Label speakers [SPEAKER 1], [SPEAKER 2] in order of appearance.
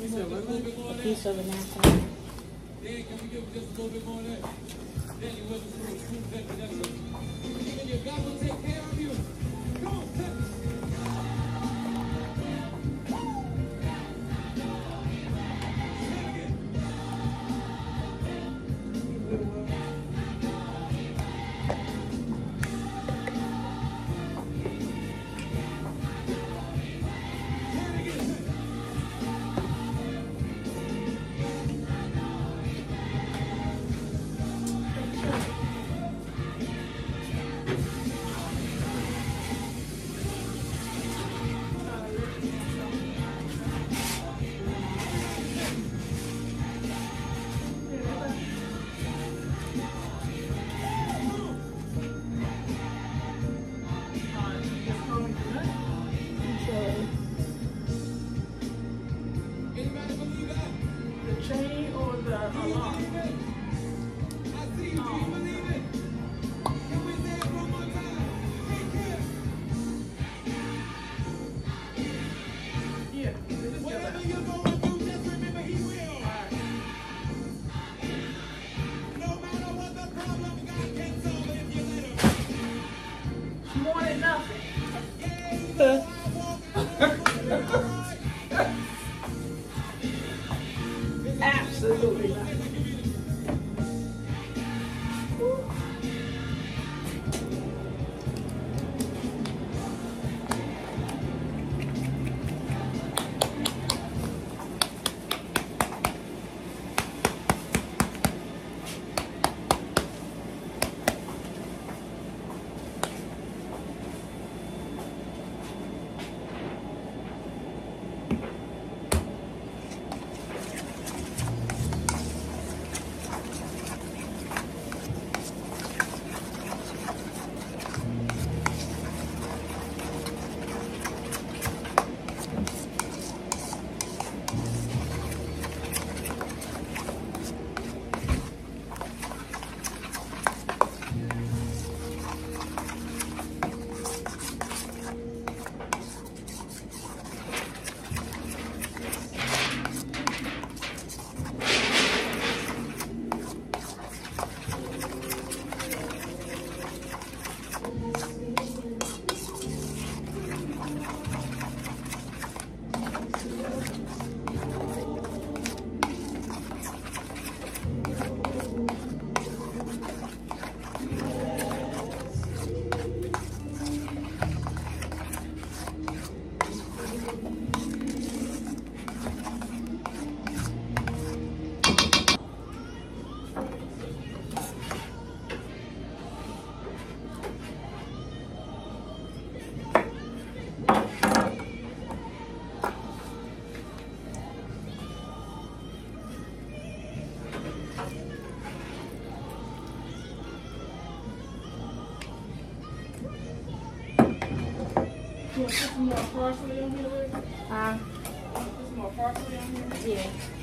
[SPEAKER 1] A piece of an apple.
[SPEAKER 2] Then can we give just a little bit more of that? Then you wasn't supposed to swoop that, but that's it. And your God will take care of you. Come on, touch it.
[SPEAKER 1] Absolutely not. You want to put some more parsley on here, Rick? Put some more parsley on here? Yeah.